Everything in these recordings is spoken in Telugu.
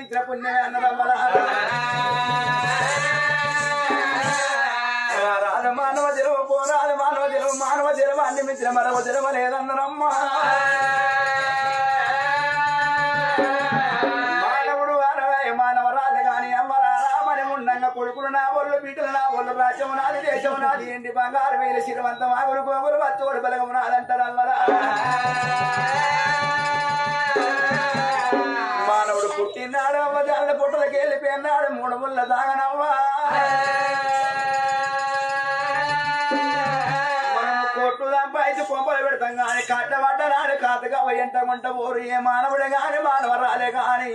జన్మించిన పుణ్యమే అన్నదమ్మల మానవ జలవ పోరాదు మానవ జలవ అన్నిమించిన మరవ జలవ లేదన్నరమ్మ మానవుడు మానవరాజు గాని అమ్మరామని ఉండంగా కొడుకులు నా ఒళ్ళు బీటలు నా ఒళ్ళు రాజ్యము నాది దేశము నాది ఏంటి బంగారు వేలు శిరవంతం ఆగులు గోగులు వచ్చోడు బలగము నాదంటారు అమ్మరా మానవుడు పుట్టినాడు అమ్మ దాళ్ళ పుట్టలకి వెళ్ళిపోయినాడు 3 ముళ్ళ దాగనవ్వా కొట్టు సంపాదించి కొంపలు పెడతాం గాని కట్టబడ్డ నాడు కాతగా ఎంత కొంట పోరు ఏ మానవుడే గాని మానవరాలే గాని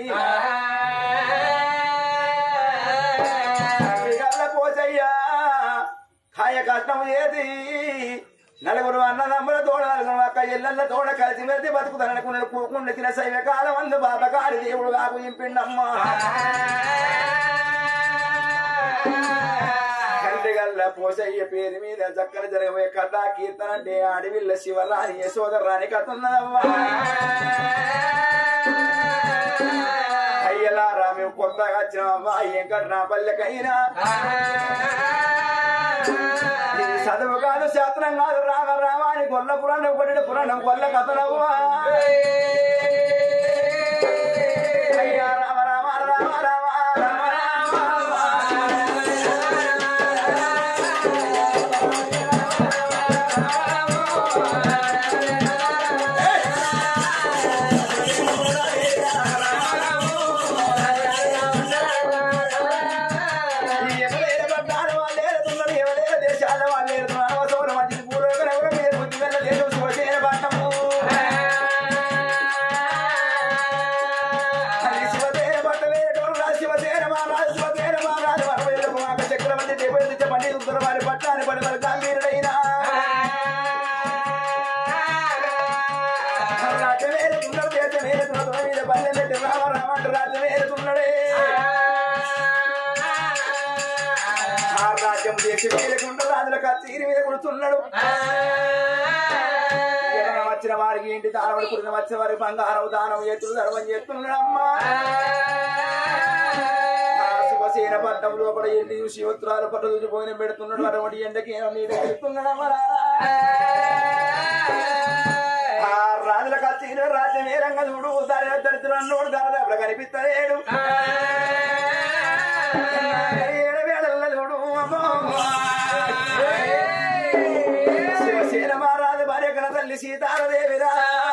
పోచయ్యా కాయ కష్టం చేసి నలుగురు అన్నదమ్ముల తోడ నలుగురు అక్క ఇళ్ళ తోడ కలిసి మెరిచి బతుకుతాననుకున్నాడు కూకుండా తిన శైవ కాలం అందు బాబకాడి దేవుడు కాకు ఇంపిండమ్మ కంటిగల్ల పోసయ్య పేరు మీద చక్కర జరగబోయే కథ కీర్తన అంటే అడవిల్ల శివరాణి యశోదరాని కథ ఉన్నదమ్మా అయ్యలారా మేము కొత్తగా వచ్చినామమ్మా ఏం కట్టినా పల్లెకైనా చదువు కాదు శాస్త్రం కాదు రామ రామాని గొల్ల పురాణం కొట్టిన పురాణం గొల్ల కథనవ్వా అయ్యా రామ రామ రామ రామ వచ్చిన వారికి ఇంటి దానవుడు కుడిన వచ్చిన వారికి బంగారం దానం చేతులు ధర్మం చేస్తున్నాడమ్మా శివసేన పట్టం లోపల ఎండి చూసి ఉత్తరాలు పట్ట చూసి పోయిన పెడుతున్నాడు అటువంటి ఎండకి నీడ పెడుతున్నాడమ్మా రాజుల కచ్చిన రాజ్యం ఏ రంగ చూడు దరిద్రుడు దాదాపు కనిపిస్తలేడు శివసేన మహారాజు భార్య కన తల్లి సీతారదేవిరా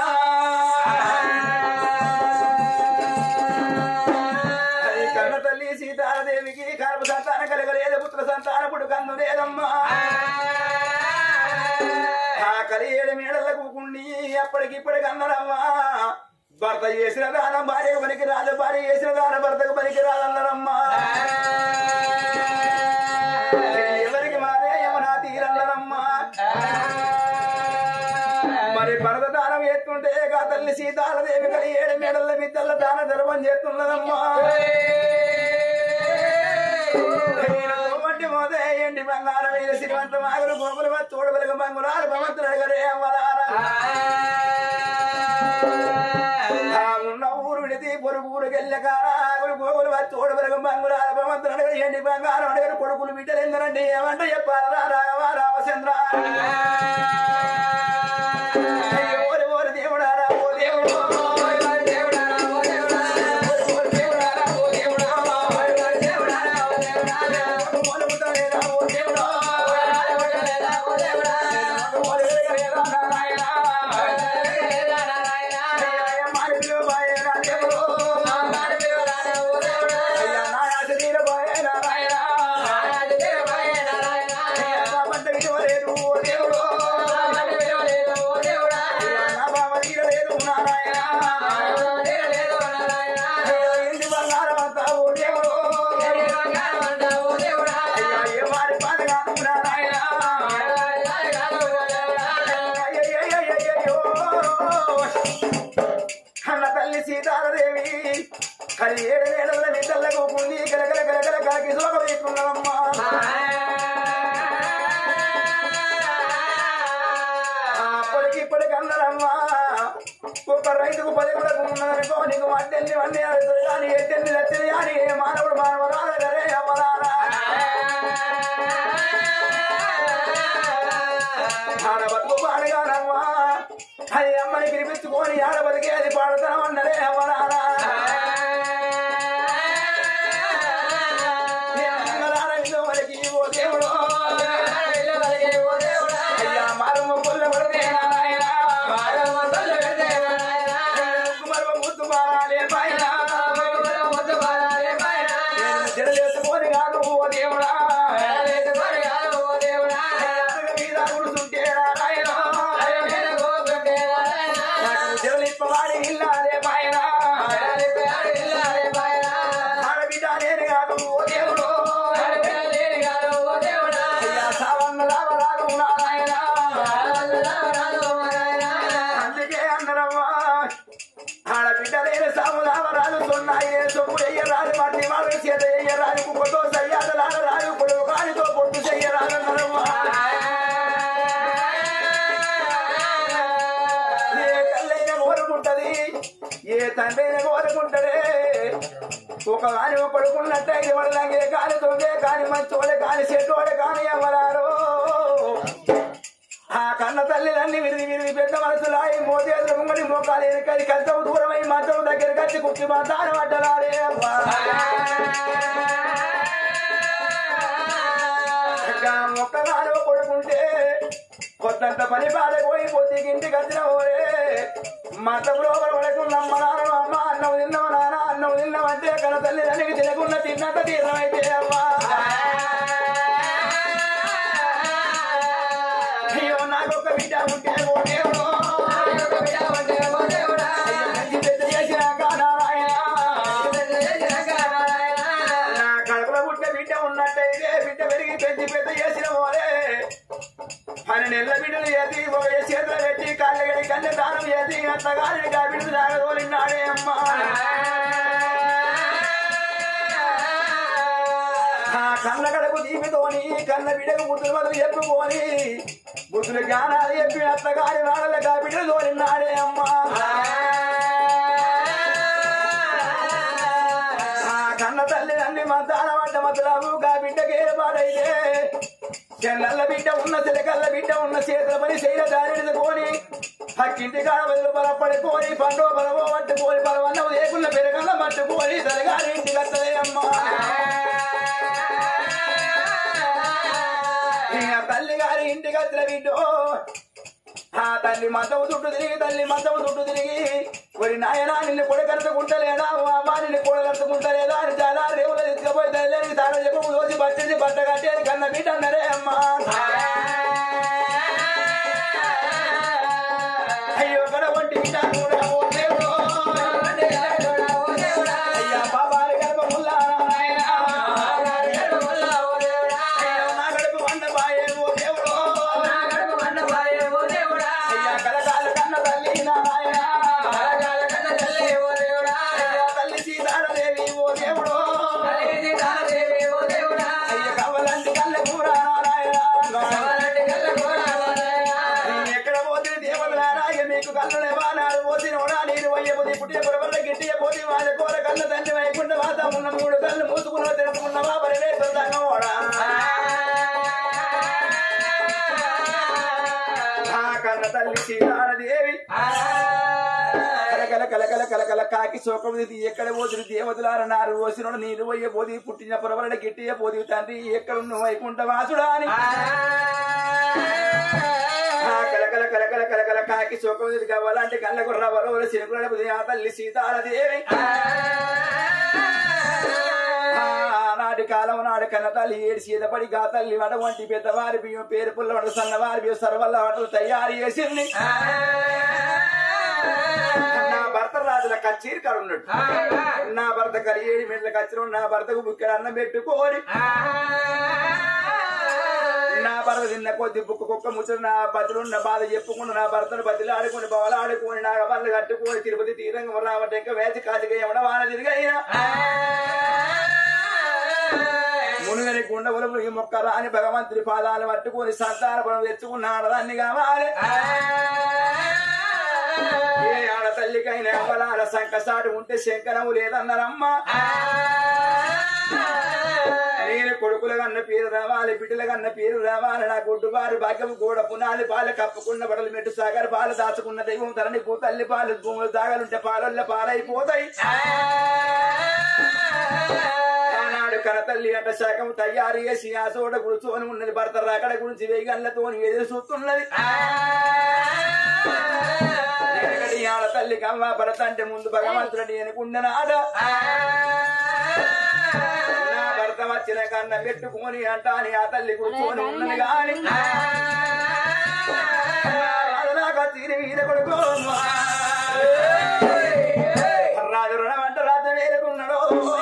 కన్న తల్లి సీతారదేవికి గర్భ సంతానం కలగలేదు పుత్ర సంతాన పుట్టుకందు లేదమ్మా ఆ కలి 7 మేడలకు కూకుండి అప్పటికిప్పటికి అన్నారమ్మా భర్త చేసిన దానం భార్యకు పనికి రాదు భార్య చేసిన దానం భర్తకు పనికి రాదన్నారమ్మా ఎవరికి మారే యమునా తీరన్నారమ్మా మరి భరత దానం చేస్తుంటే గా తల్లి సీతారదేవి కలి 7 మేడల మిద్దల దాన ధర్మం చేస్తున్నదమ్మా మోదే ఎండి బంగారం మీద శ్రీమంతం ఆగులు గోపులు చూడబలిగ బంగురాలు భగవంతుడు అడగరే అమ్మలారా ఉన్న ఊరు విడిది పొరుగు ఊరికి వెళ్ళకాగులు గోగులు చూడబలిగ బంగురాలు భగవంతుడు అడగ ఎండి బంగారం అడగరు కొడుకులు బిడ్డలు ఎందరండి ఏమంటే చెప్పారా రాఘవ రామచంద్ర ఓరి దేవుడారా ఓ దేవుడు సీతారదేవి కలి 7 మేడల నిద్రలకు కుంది కలకల కలకల కాకి శోక వేసుకున్నామమ్మా అప్పటికిప్పటికి అన్నారమ్మా ఒక రైతుకు 10 కూడా ఉన్నదనుకో నీకు మట్టెన్ని వన్నీ అవుతుంది కానీ ఎట్టెన్ని లచ్చలు కానీ మానవుడు మానవరాలరే అమ్మరారా ఆడ బతుకు పాడగానమ్మా అది అమ్మని పిలిపించుకొని ఆడ బతికి అది పాడుతామన్నరే అమ్మరారా మనకి ఓ దేవుడు అయ్యా మరమ పుల్ల పడితే ముద్దు మారాలే పైన జడలేసుకొని కాదు ఓ దేవుడా మీద గుడుతుంటే జడలిప్పవాడి ఇల్లాలే పైన ఆడబిడ్డ నేను కాదు ఓ దేవుడు అయ్యా సావన్న రామరాలు అందుకే అందరమ్మా ఆడబిడ్డ లేని సాము రామరాలు సొన్నాయి సొమ్ము ఎయ్యరాదు మట్టి వాళ్ళు చేత ఎయ్యరాదు కుక్కతో సయ్యాదలాడరాదు పొడుగు కానితో పొట్టు చెయ్యరాదన్నరమ్మా ఏ తల్లైన కోరుకుంటది ఏ తండ్రైన కోరుకుంటడే ఒక కాని పడుకున్నట్టయితే వాళ్ళంగే కాని తొంగే కాని మంచోడే కాని చెట్టోడే కాని అమ్మరారు ఆ కన్న తల్లిలన్నీ విరిది విరిది పెద్ద మనసులాయి మోచేతుల ముంగడి మోకాలు ఎనకది కంచం దూరమై మంచం దగ్గరికి వచ్చి కుర్చీ మాతాన పడ్డరారే అమ్మా ఒక్కగానో కొడుకుంటే కొత్తంత పని పాడపోయి పొద్దుకి ఇంటికి వచ్చిన ఓరే మతం లోపల పడకున్నమ్మ నాన్న అమ్మ అన్నం తిన్నవ నాన్న అన్నం తిన్నవంటే కన్న తల్లిదండ్రికి తినకుండా తిన్నట్ట తీర్థమైతే అమ్మా అయ్యో నాకొక బిడ్డ ఉంటే ఓ దేవుడు మంచి పెద్ద చేసినాక నారాయణ నా కడుపులో పుట్టిన బిడ్డ ఉన్నట్టయితే బిడ్డ పెరిగి పెంచి పెద్ద చేసిన ఓరే 12 నెలల బిడ్డలు చేసి ఒక చేతులు పెట్టి కాళ్ళగడి కన్నె దానం చేసి అత్తగారిని కా బిడ్డలు తాగదోలిన్నాడే అమ్మా కన్న కడకు దీపితోని కన్న బిడ్డకు బుద్ధులు మొదలు చెప్పుకొని బుద్ధులు జ్ఞానాలు చెప్పి అత్తగారి వాళ్ళ కా బిడ్డలు తోలిన్నాడే అమ్మా కన్న తల్లి అన్ని మంతాల పడ్డ మతలావు కా బిడ్డకి ఏర్పాటైతే చెల్లల్ల బిడ్డ ఉన్న చిలకల్ల బిడ్డ ఉన్న చేతుల పని శైల దారిని కొని పక్కింటి కాడ బదులు బలపడుకొని పండు బలవో పట్టుకొని బలవన్న లేకున్న పెరగల్ల పట్టుకొని తలగారి ఇంటికి వస్తలే అమ్మా తల్లి గారి ఇంటికి వచ్చిన బిడ్డో ఆ తల్లి మందము చుట్టూ తిరిగి తల్లి మందము చుట్టూ తిరిగి మరి నాయనా నిన్ను కొడగలుచుకుంటలేదా అమ్మ నిన్ను కొడగలుచుకుంటలేదా అని చాలా రేవులు తీసుకుపోయి తల్లికి తాను చెప్పు దోసి పట్టించి బట్ట కట్టేది కన్న బిడ్డ అన్నరే అమ్మా అయ్యో కడ ఒంటి బిడ్డ కూడా ఓ దేవుడు అయ్యా బాబారి గర్భముల్లా అయ్యో నా గడుపు వండబాయే ఓ దేవుడు అయ్యా కలకాల కన్న తల్లి నారాయణ తల్లి సీతారాదేవి ఓ దేవుడు అయ్య కవ్వలంటి కళ్ళ కూర నారాయణ ఎక్కడ పోతే దేవతలారా మీకు కళ్ళనే బానాడు పోతి నోడా నీరు వయ్యపోతే పుట్టిన పొరవల్ల గిట్టియ పోతి వాళ్ళ కూర కళ్ళ తండ్రి వైకుంఠ వాత ఉన్న 3 కళ్ళు మూసుకున్న తెలుసుకున్నవా పరివేశంగా ఓడా కన్న తల్లి సీతారాదేవి కలకల కలకల కలకల కాకి శోకముది ఎక్కడ పోతుడు దేవతలారన్నారు ఓసిన నీరు పోయే పోది పుట్టిన పొరవల గిట్టియ పోది తండ్రి ఎక్కడున్న వైకుంఠ వాసుడా అని కలకల కలకల కలకల కాకి శోకముది కావాలంటే కళ్ళ గుర్ర వరవల చినుకుల ఆ తల్లి సీతారాదేవి నాటి కాలం నాడు కన్న తల్లి ఏడు సీతపడి గా తల్లి వడ వంటి పెద్దవారి బియ్యం పేరు పుల్ల వడ సన్నవారి బియ్యం సర్వల్ల వంటలు తయారు చేసింది నా భర్త రాజుల కచ్చేరి కాడు ఉన్నాడు నా భర్త కలి 7 మెట్ల కచ్చిన నా భర్తకు బుక్కడ అన్నం పెట్టుకోని నా భర్త తిన్న కొద్ది బుక్క కుక్క ముచ్చడు నా బతులున్న బాధ చెప్పుకుని నా భర్తను బతిలు ఆడుకుని బవలు ఆడుకుని నా బర్రెలు కట్టుకుని తిరుపతి తీరంగం రావటం ఇంకా వేసి కాటిగా ఏమన్నా వాన తిరిగైనా మునుగని కుండవులు ఈ మొక్క రాని భగవంతుడి పాదాలు పట్టుకుని సంతాన పనులు తెచ్చుకున్న ఆడదాన్ని కావాలి ఏ ఆడత తల్లికైనా అవలాల సంకసాటు ఉంటే శంకరము లేదన్నారమ్మా నేను కొడుకుల కన్న పేరు రావాలి బిడ్డల కన్న పేరు రావాలి నా గుడ్డుబారు భాగ్యం గోడ పునాది పాలు కప్పుకున్న బడలు మెట్టు సాగర్ పాలు దాచుకున్న దైవం తలని తల్లి పాలు భూములు దాగలుంటే పాలల్ల పాలైపోతాయి ఆనాడు కన తల్లి అంట శాఖం తయారు చేసి ఆ చోట కూర్చొని ఉన్నది భర్త రాకడ గురించి వేగంలతో ఎదురు చూస్తున్నది ఆడ తల్లికి అమ్మ భరత అంటే ముందు భగవంతుడు అనుకున్ననాడ భర్త వచ్చిన కన్న పెట్టుకొని అంట అని ఆ తల్లి కూర్చొని ఉన్నది కాని రాజులాగా తీరి మీద కొడుకో రాజు రుణమంట రాజు వేలుకున్నాడు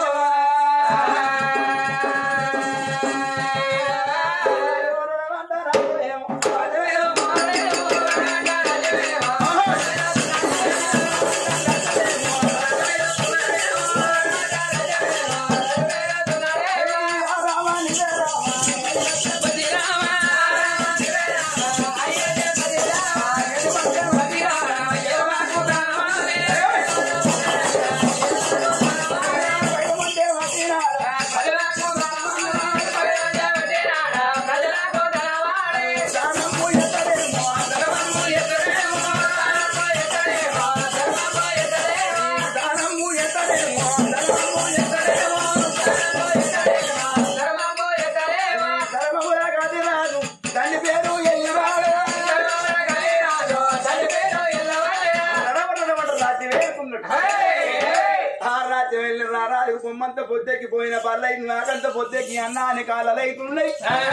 బొమ్మంత పొద్దెక్కి పోయిన పర్లైదు నాకంత పొద్దెక్కి అన్న అని కాలలైతున్నాయి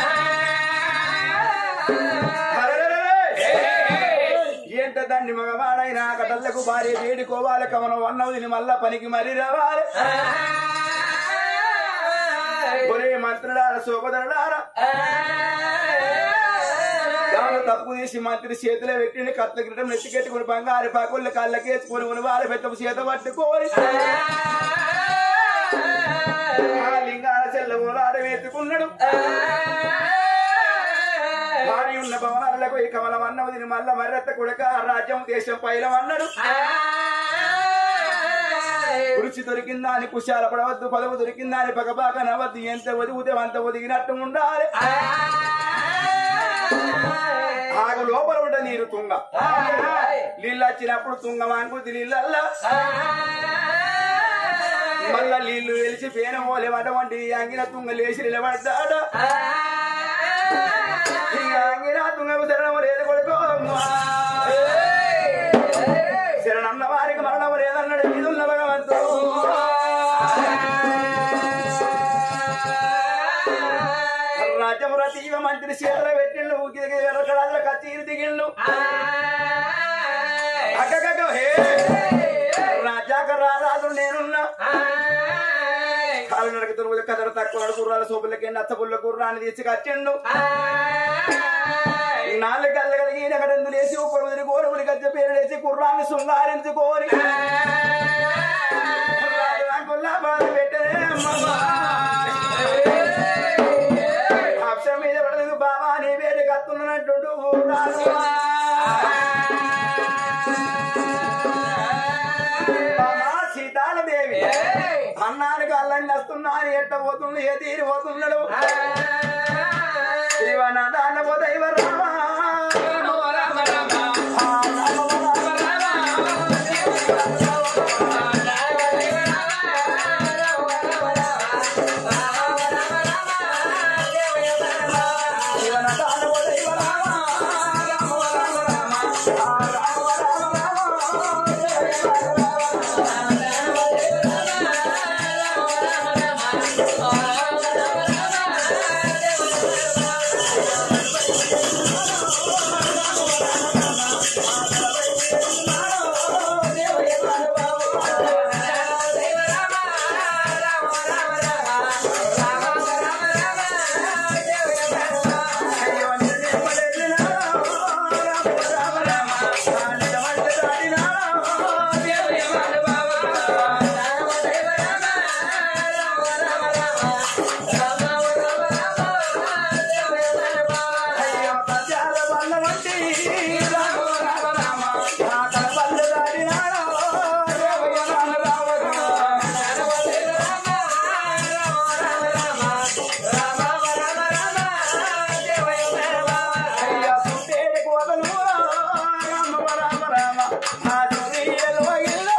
ఏంట దాన్ని మగవాడైనా కటళ్లకు భార్య వేడుకోవాలి కమనం అన్నది మళ్ళా పనికి మరీ రావాలి ఒరే మంత్రులార సోపదరులార తప్పు తీసి మంత్రి చేతిలో పెట్టిండి కత్త గిట్టం నెత్తికెట్టుకుని బంగారు పాకుళ్ళు కళ్ళకేసుకుని ఉనివారు పెట్టపు చేత పట్టుకోని లింగాల చెల్ల ఊరాడవేసుకున్నాడు భారీ ఉన్న భవనాలకు ఈ కమలం అన్నది మళ్ళా మర్రెత్త కొడుక రాజ్యం దేశం పైలం అన్నాడు రుచి దొరికిందా అని కుశాల పడవద్దు పదవు దొరికిందా అని పగబాక నవద్దు ఎంత ఒదిగితే అంత ఒదిగినట్టు ఉండాలి ఆగు లోపల ఉంటే నీరు తుంగ నీళ్ళు వచ్చినప్పుడు తుంగమానుకుంది నీళ్ళల్లా మళ్ళా నీళ్లు వెలిసి పేన మోలేమటువంటి అంగిన తుంగ లేచి నిలబడ్డాడు అంగిన తుంగకు శరణము లేదు కొడుకో శరణన్న వారికి మరణము లేదన్నాడు మీదున్న భగవంతుడు రాజ్యముర తీవ మంత్రి చీర పెట్టిండు ఎర్రకడాల కచ్చీరు దిగిండు అక్కగ హే రాజాక రారాజు నేనున్నా కాలు నడక తొలుగు కదరు తక్కువ గుర్రాల సోపులకి నచ్చపుల్ల గుర్రాన్ని తీసుకొచ్చిండు నాలుగు కళ్ళ కలిగిన కడందు లేచి కొడుకుని కోరుకుని గజ్జ పేరు లేచి గుర్రాన్ని శృంగారించుకోని బాధ పెట్టే అక్షం మీద పడదు బాబా నీ వేడి కత్తున్నట్టు సీతాలదేవి అన్నానికి అల్లని వస్తున్నా అని ఎట్ట పోతుండు ఏ తీరి పోతున్నాడు శివనాదాన పోదైవ రామ పోతలు రామ రామ రామ ఆ సూర్యులు ఇల్లు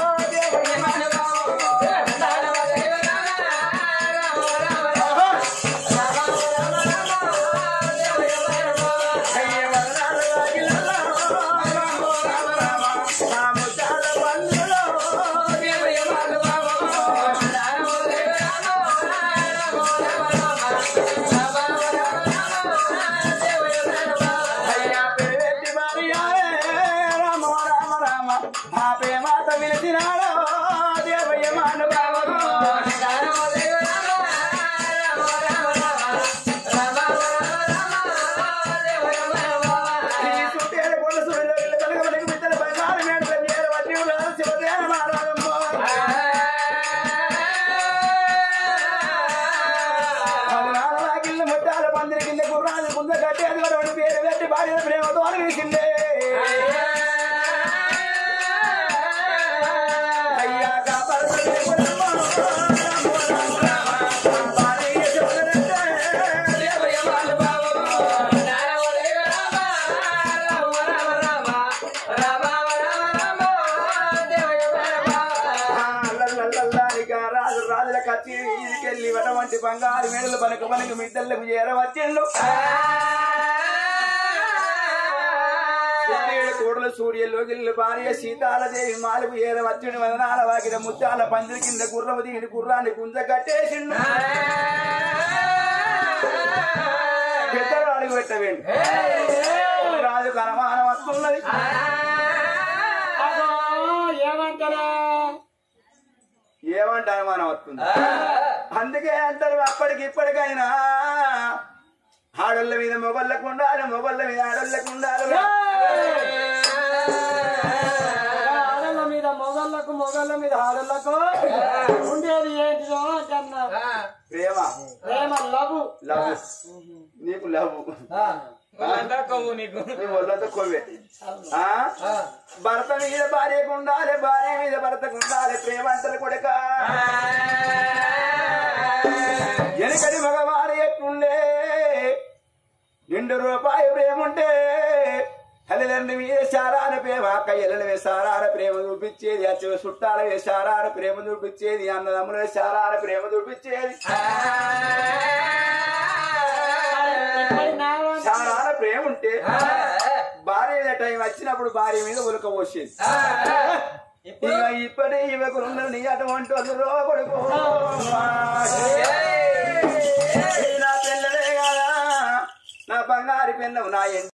ప్రేమతో అనిపించిందే అయ్యా రాజు రాజుల కత్తి ఇదికెళ్ళి వటవంటి బంగారు మేడలు పనకు మిద్దళ్ళకు చేరవచ్చిండు కోడలు సూర్యలో గిల్లు భార్య సీతాలదేవి మాలకు ఏరవచ్చుని వదనాల వాకిన ముత్యాల పందిరి కింద గుర్రము దిగిన గుర్రాన్ని గుంజ కట్టేసిండు పెద్దలు అడుగు పెట్టవేండి రాజుకు అనుమానం వస్తున్నది ఏమంటే అనుమానం వస్తుంది అందుకే అంటారు అప్పటికి ఇప్పటికైనా ఆడోళ్ళ మీద మొగళ్ళకు ఉండాలి మొగళ్ళ మీద ఆడోళ్ళకు ఉండాలి ఆడళ్ళ మీద మొగళ్ళకు మొగళ్ళ మీద ఆడళ్ళకు ఉండేది ఏంటిదో కన్నా ప్రేమ ప్రేమ లవ్ లవ్ నీకు లవ్ ఒళ్ళతో కొవ్వే భర్త మీద భార్యకు ఉండాలి భార్య మీద భర్తకు ఉండాలి ప్రేమ అంటారు కొడుక వెనకటి మగవారు ఎట్లుండే ₹2 ప్రేమ ఉంటే తల్లిదండ్రి మీద సారాన ప్రేమ కయ్యల మీద సారాన ప్రేమ చూపించేది అచ్చ చుట్టాల మీద సారాన ప్రేమ చూపించేది అన్నదమ్ముల సారాన ప్రేమ చూపించేది సారాన ప్రేమ ఉంటే భార్య మీద టైం వచ్చినప్పుడు భార్య మీద ఉలక పోసేది ఇక ఇప్పటి యువకులు నీ అటువంటి కొడుకు నా పిల్లలే కదా నా బంగారు పిల్లవు నా